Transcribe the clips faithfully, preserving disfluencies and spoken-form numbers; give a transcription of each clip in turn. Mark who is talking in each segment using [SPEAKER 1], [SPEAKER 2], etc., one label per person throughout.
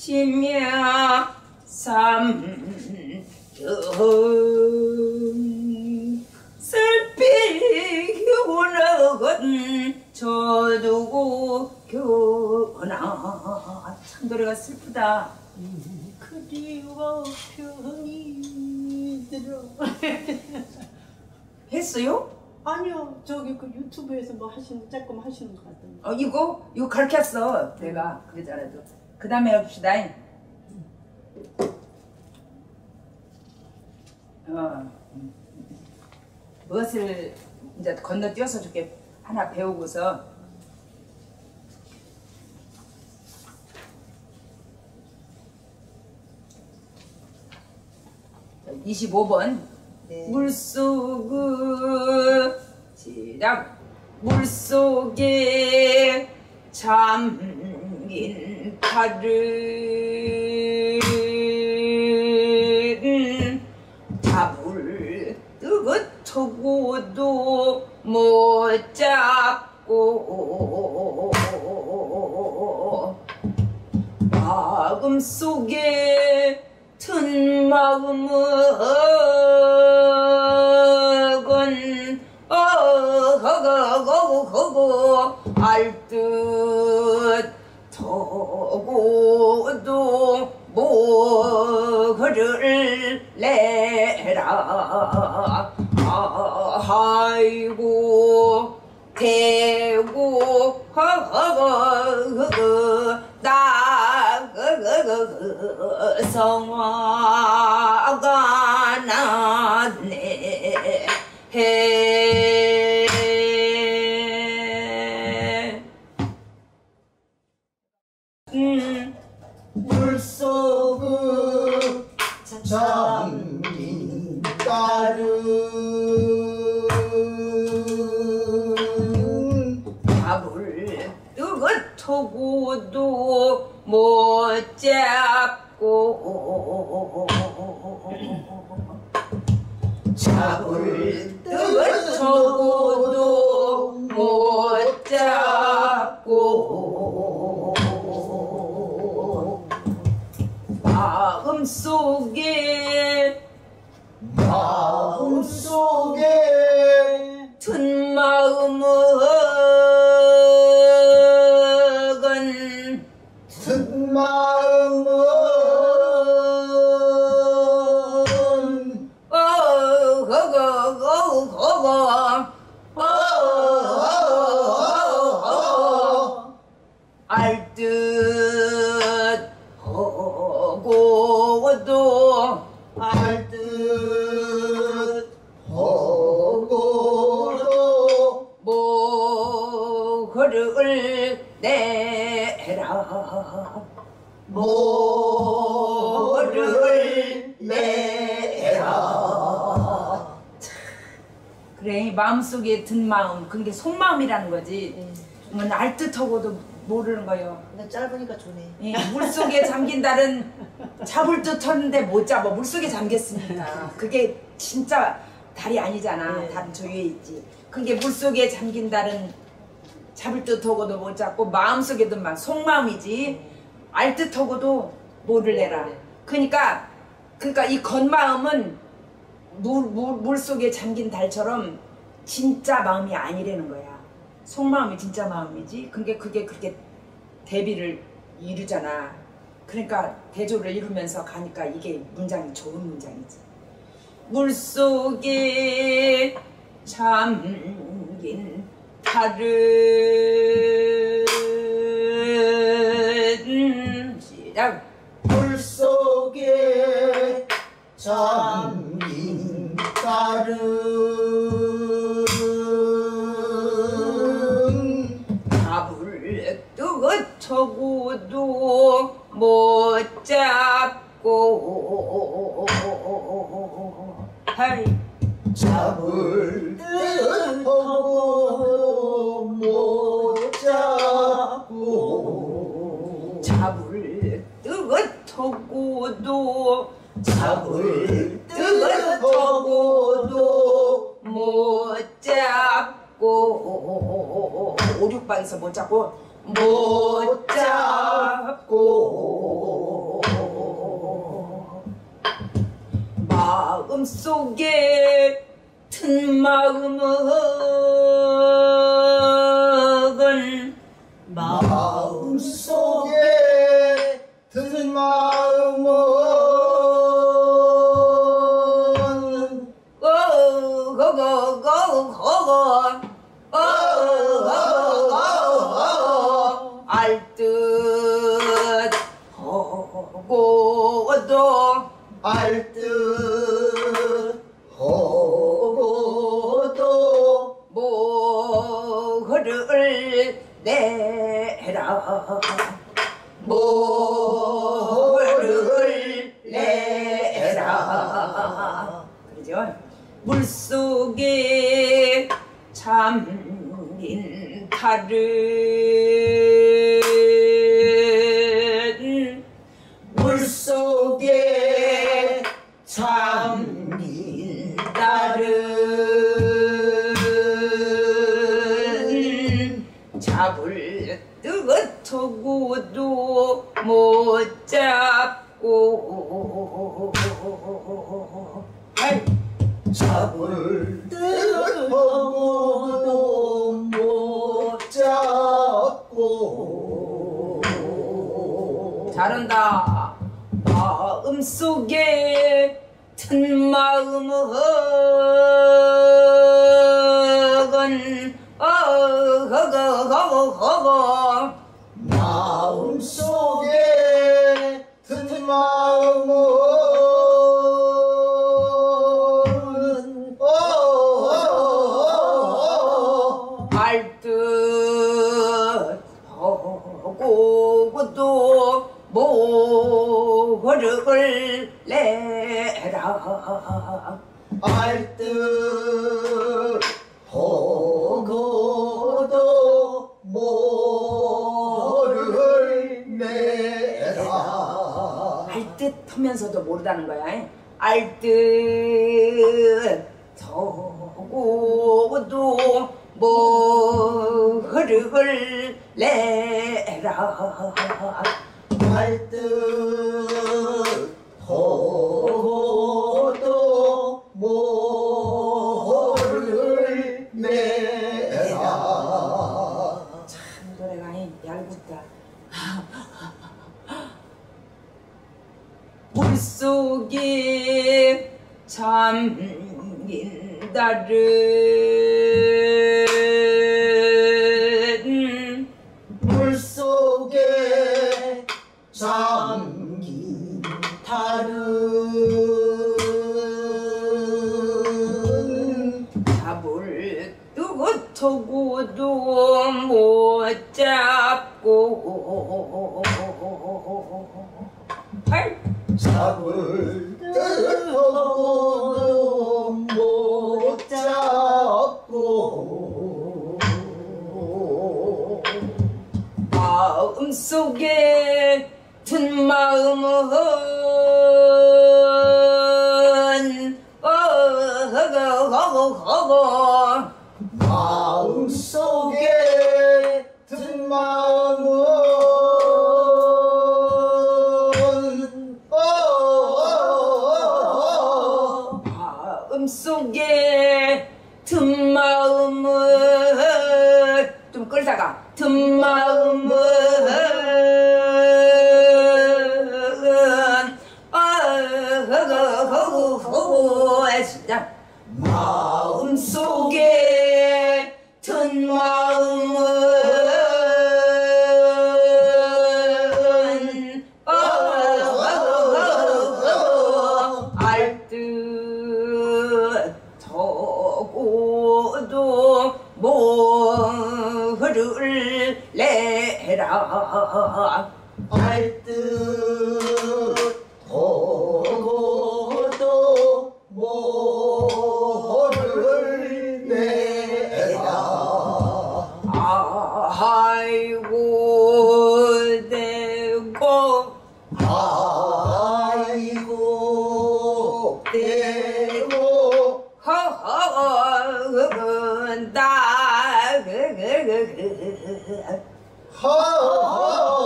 [SPEAKER 1] 심야 삼경 슬피 겨우는 저두고 겨우나. 참 노래가 슬프다.
[SPEAKER 2] 그리워 편히 들어.
[SPEAKER 1] 했어요?
[SPEAKER 2] 아니요, 저기 그 유튜브에서 뭐 하시는, 조금 하시는 것 같던데.
[SPEAKER 1] 어, 이거? 이거 가르쳤어. 내가. 그러잖아도. 그 다음에 해봅시다. 어. 무엇을 이제 건너뛰어서 줄게. 하나 배우고서. 이십오 번. 네. 물속을 시작. 물속에 잠긴 달은 잡을 뜨거쳐고도 못 잡고 마음속에 튼 마음은 어허거거거거 알듯 더고도 뭐를 내라. 아이고 대고 허허거거거 나거거거 성화가 났네. 해 음.
[SPEAKER 3] 물속을 잠긴 딸은
[SPEAKER 1] 밥을 뜨거쳐고도 못 잡고 잡을 뜨거쳐고도 못 잡고 마음속에
[SPEAKER 3] 마음속에
[SPEAKER 1] 든 마음은
[SPEAKER 3] 든 마음은
[SPEAKER 1] 어허거거거거 어허허허 알듯 허고도
[SPEAKER 3] 알듯 허고도
[SPEAKER 1] 뭐를 내라. 뭐를 내라. 그래, 마음속에 든 마음, 그게 속마음이라는 거지.
[SPEAKER 2] 네.
[SPEAKER 1] 뭐 알듯하고도 모르는 거요.
[SPEAKER 2] 근데 짧으니까 좋네.
[SPEAKER 1] 예, 물속에 잠긴 달은 잡을 듯 하는데 못 잡아. 물속에 잠겼으니까. 그게 진짜 달이 아니잖아.
[SPEAKER 2] 네.
[SPEAKER 1] 달은 저 위에 있지. 그게 물속에 잠긴 달은 잡을 듯 하고도 못 잡고 마음속에 든 막 속마음이지. 알 듯 하고도 모를 내라. 그러니까 그러니까 이 겉마음은 물, 물, 물속에 잠긴 달처럼 진짜 마음이 아니라는 거야. 속마음이 진짜 마음이지. 그게 그게 그렇게 대비를 이루잖아. 그러니까 대조를 이루면서 가니까 이게 문장이 좋은 문장이지. 물속에 잠긴 달은 시작.
[SPEAKER 3] 물속에 잠긴 딸은
[SPEAKER 1] 밥을 뜨거쳐고도 못 잡고 하이
[SPEAKER 3] 잡을 듯하고 못 잡고
[SPEAKER 1] 잡을 뜨거쳐고도
[SPEAKER 3] 잡을
[SPEAKER 1] 뜨거쳐고도 못 잡고 오륙방에서 못 잡고 못 잡고 마음속에 든 마음은
[SPEAKER 3] 마음속에 든 마음은
[SPEAKER 1] 어거거거거거 어거거거거 알듯 하고도
[SPEAKER 3] 알듯 하고도
[SPEAKER 1] 모를 내라 모를 내라 그러죠? 물속에 잠긴 달은 물속에 잠긴 달은 잡을 뜨거워도 못 잡고 아이.
[SPEAKER 3] 잡을 뜨거워도 못 잡고
[SPEAKER 1] 잘한다. 마음속에 든 마음은 어허거허거허거
[SPEAKER 3] 마음속에 든 마음은
[SPEAKER 1] 알듯 하고도 모를 내라
[SPEAKER 3] 알듯 하고도 모를 내라
[SPEAKER 1] 알듯 하면서도 모르다는 거야. 알듯 하고도 모를 내라
[SPEAKER 3] 알듯 하고도 모를 내라
[SPEAKER 1] 참 노래가 얇다. 물속에 잠긴 달은
[SPEAKER 3] 물속에 잠긴 달은
[SPEAKER 1] 잡을 뜨거워도 못 잡고 아이.
[SPEAKER 3] 잡을 뜨거워도 못 잡고
[SPEAKER 1] 마음속에 든 마음은 어허거허거허거
[SPEAKER 3] 마음속에 든 마음은
[SPEAKER 1] 마음속에 든 마음은 좀 끌다가 든 마음은 어허거허거 진짜 마음속에 든 마음은 어허거허거 알듯 하고도 모를 내라
[SPEAKER 3] 알듯 하고도 모를 내라
[SPEAKER 1] 아이고 내고
[SPEAKER 3] 아이고 내고
[SPEAKER 1] 허허근다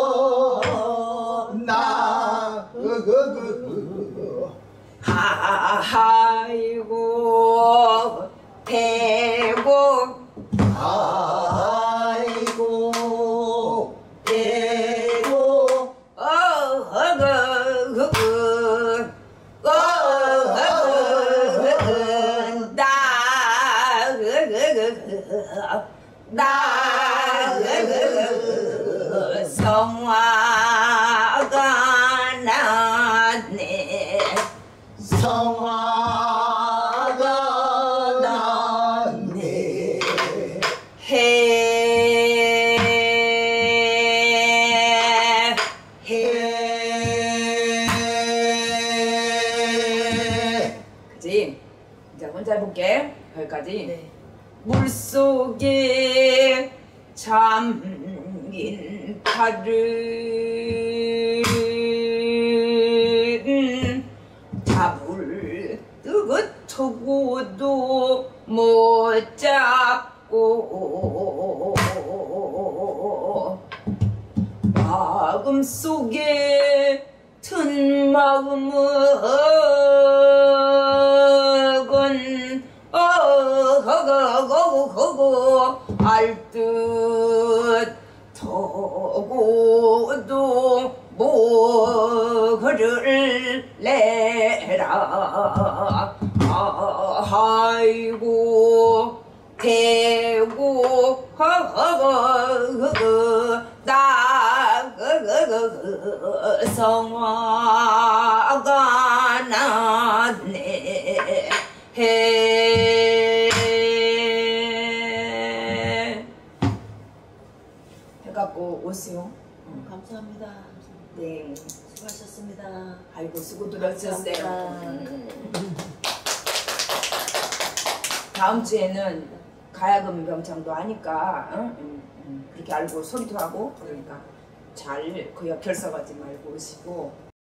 [SPEAKER 3] 허나 으그그
[SPEAKER 1] 하 아이고 대고
[SPEAKER 3] 아이고 대고
[SPEAKER 1] 어허그 어허그 나 나 성화가 났네
[SPEAKER 3] 성화가 났네
[SPEAKER 1] 해,
[SPEAKER 3] 해
[SPEAKER 1] 그지? 이제 혼자 해볼게. 여기까지.
[SPEAKER 2] 네.
[SPEAKER 1] 물속에 잠긴 팔은 잡을 뜨거쳐고도 못 잡고 마음속에 튼 마음은 어허거거거거 알듯 더고도 뭐를 내라 아이고 대고 허허거거 나거거거 성화가 났네 해 해갖고 오세요.
[SPEAKER 2] 어, 감사합니다.
[SPEAKER 1] 네.
[SPEAKER 2] 수고하셨습니다.
[SPEAKER 1] 아이고 수고들 하셨어요.
[SPEAKER 2] 감사합니다.
[SPEAKER 1] 다음 주에는 가야금 병창도 하니까 응? 응, 응. 그렇게 알고 소리도 하고 그러니까 잘 그 옆 결석하지 말고 오시고